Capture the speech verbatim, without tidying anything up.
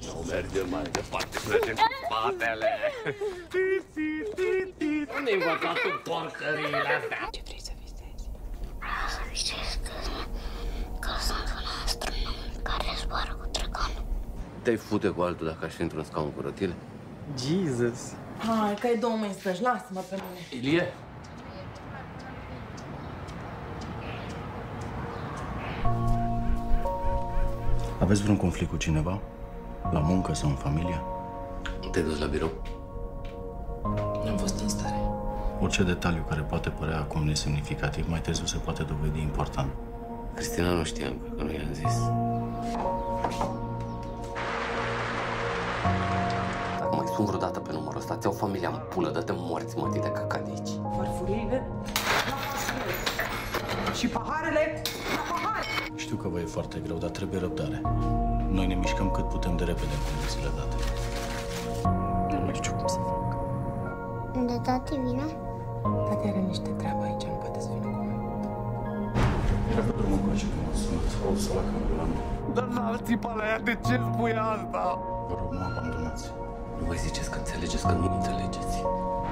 Nu mergem mai departe, mergem cu spatele. Unde-i învățat tu porcăriile astea? Ce vrei să visezi? Vreau să visez că, că sunt un astronom care zboară cu dragonul. Te-ai fute cu altul dacă aș fi într-un scaun cu rotile? Jesus. Hai, că ai două mâini stăși, lasă-mă pe mine. Ilie? Aveți vreun conflict cu cineva? La muncă sau în familie? Te-ai dus la birou? N-am fost în stare. Orice detaliu care poate părea acum nesemnificativ, mai târziu se poate dovedi important. Cristina nu știa încă, că nu i-am zis. Dacă mai sun vreodată pe numărul ăsta, ți-au familia în pulă, dă-te morți, mă, de căcat de aici. Farfurile? Și paharele? La pahare! Știu că vă e foarte greu, dar trebuie răbdare. Noi ne mișcăm cât putem de repede în condițiile date. Nu știu cum să fac. Unde tati vine? Tati are niște treabă aici, nu poate să vină cu noi. Dacă drumul cu așa cum a sunat, o să la cambulană. Dar n-am țipa la ea, de ce spui asta? Vă rog, nu abandonați. Nu mai ziceți că înțelegeți, că nu înțelegeți.